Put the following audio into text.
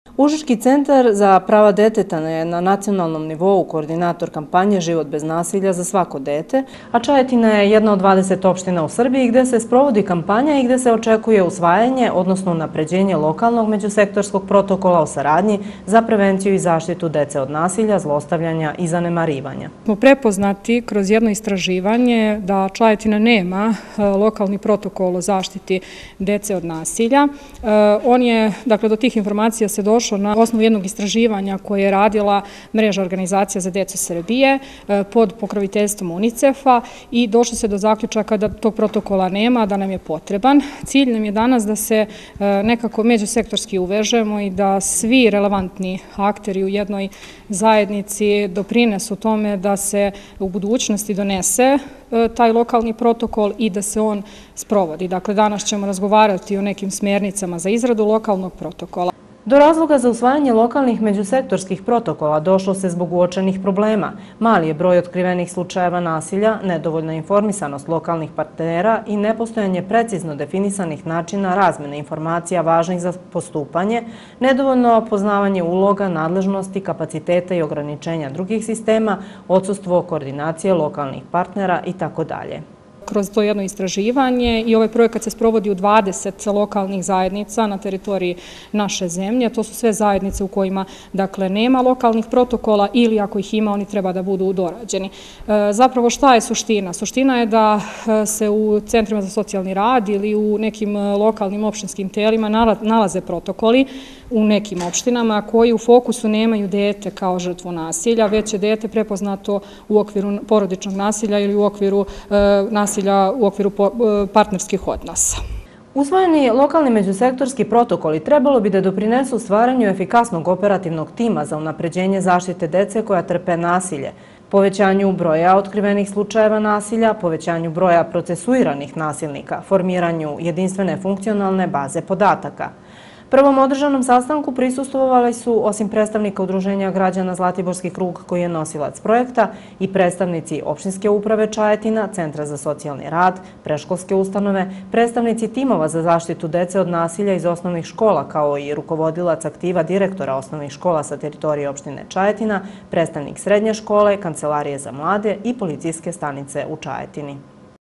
Užički centar za prava deteta je na nacionalnom nivou koordinator kampanje Život bez nasilja za svako dete, a Čajetina je jedna od 20 opština u Srbiji gde se sprovodi kampanja i gde se očekuje usvajanje, odnosno unapređenje lokalnog međusektorskog protokola o saradnji za prevenciju i zaštitu dece od nasilja, zlostavljanja i zanemarivanja. Smo prepoznati kroz jedno istraživanje da Čajetina nema lokalni protokol o zaštiti dece od nasilja. On je, dakle, do tih informacija se došlo na osnovu jednog istraživanja koje je radila Mreža organizacija za decu Srbije pod pokroviteljstvom UNICEF-a i došlo se do zaključaka da tog protokola nema, da nam je potreban. Cilj nam je danas da se nekako međusektorski uvežemo i da svi relevantni akteri u jednoj zajednici doprinesu tome da se u budućnosti donese taj lokalni protokol i da se on sprovodi. Dakle, danas ćemo razgovarati o nekim smjernicama za izradu lokalnog protokola. Do razloga za usvajanje lokalnih međusektorskih protokola došlo se zbog uočenih problema. Mali je broj otkrivenih slučajeva nasilja, nedovoljna informisanost lokalnih partnera i nepostojanje precizno definisanih načina razmjene informacija važnih za postupanje, nedovoljno poznavanje uloga, nadležnosti, kapaciteta i ograničenja drugih sistema, odsustvo koordinacije lokalnih partnera itd. Kroz to jedno istraživanje i ovaj projekat se sprovodi u 20 lokalnih zajednica na teritoriji naše zemlje. To su sve zajednice u kojima, dakle, nema lokalnih protokola ili ako ih ima, oni treba da budu dorađeni. Zapravo, šta je suština? Suština je da se u centrima za socijalni rad ili u nekim lokalnim opštinskim telima nalaze protokoli u nekim opštinama koji u fokusu nemaju dete kao žrtvu nasilja, već je dete prepoznato u okviru porodičnog nasilja ili u okviru nasilja u okviru partnerskih odnosa. Usvojeni lokalni međusektorski protokoli trebalo bi da doprinesu stvaranju efikasnog operativnog tima za unapređenje zaštite dece koja trpe nasilje, povećanju broja otkrivenih slučajeva nasilja, povećanju broja procesuiranih nasilnika, formiranju jedinstvene funkcionalne baze podataka. Prvom održanom sastanku prisustvovali su, osim predstavnika Udruženja građana Zlatiborski krug koji je nosilac projekta, i predstavnici opštinske uprave Čajetina, Centra za socijalni rad, predškolske ustanove, predstavnici timova za zaštitu dece od nasilja iz osnovnih škola, kao i rukovodilac aktiva direktora osnovnih škola sa teritorije opštine Čajetina, predstavnik srednje škole, kancelarije za mlade i policijske stanice u Čajetini.